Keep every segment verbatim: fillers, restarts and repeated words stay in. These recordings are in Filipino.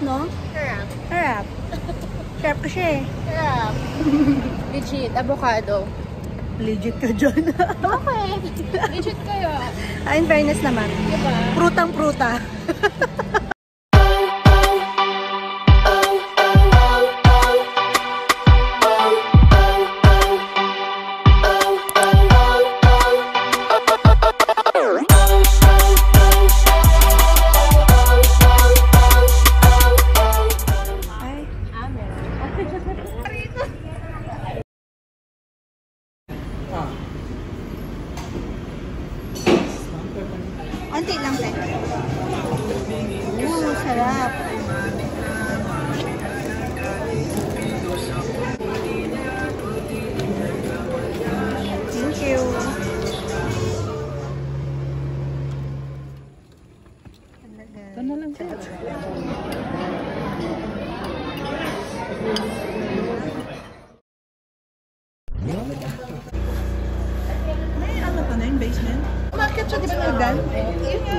no? Sarap. Sarap. Sarap kasi eh. Sarap. Legit. Avocado. Legit ka dyan. Okay. Legit kayo. Ah, in fairness naman. Diba? Prutang-pruta. Onti lang, te. Oo, sarap. Thank you. Ito na lang, te. May ano pa na yung basement? Market siya, di ba nagan? Yun nga.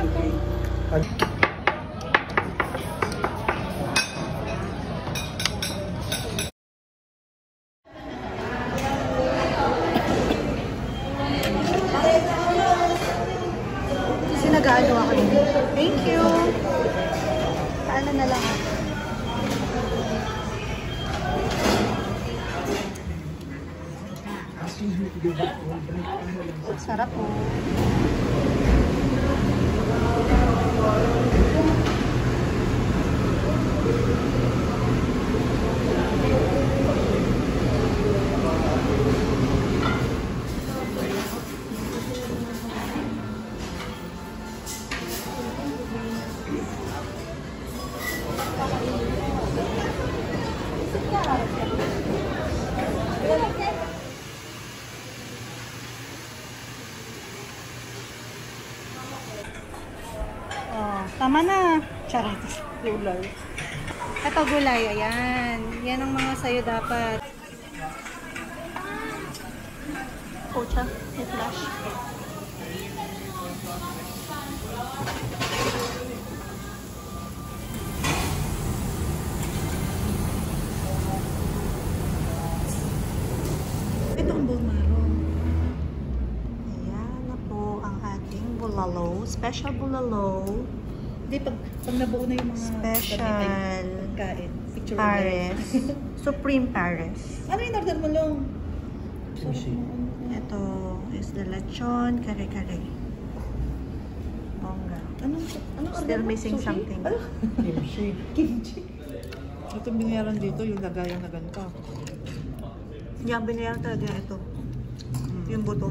Kasi nag-aalo ako dito. Thank you. Paano na lang ako? Sarap po. Oh, tama na. Charot. Gulay. Ito gulay, ayan. Yan ang mga sayo dapat. Pocha, may flash. Ito ang bulmaro. Ayan na po ang ating bulalo. Special bulalo. Hindi, pag, pag nabuo na yung mga Special pagkain. Picture Pares. Supreme Pares. Ano yung order mo lang? Ito is the lechon kare-kare. Bongga. Anong, anong order Still mo? missing Sushi? something. Ano? Kimchi. Kimchi. Ito binayaran dito, yung lagayan na ganito. Yung binayaran talaga ito. Hmm. Yung buto.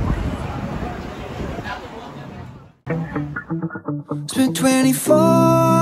It's been twenty-four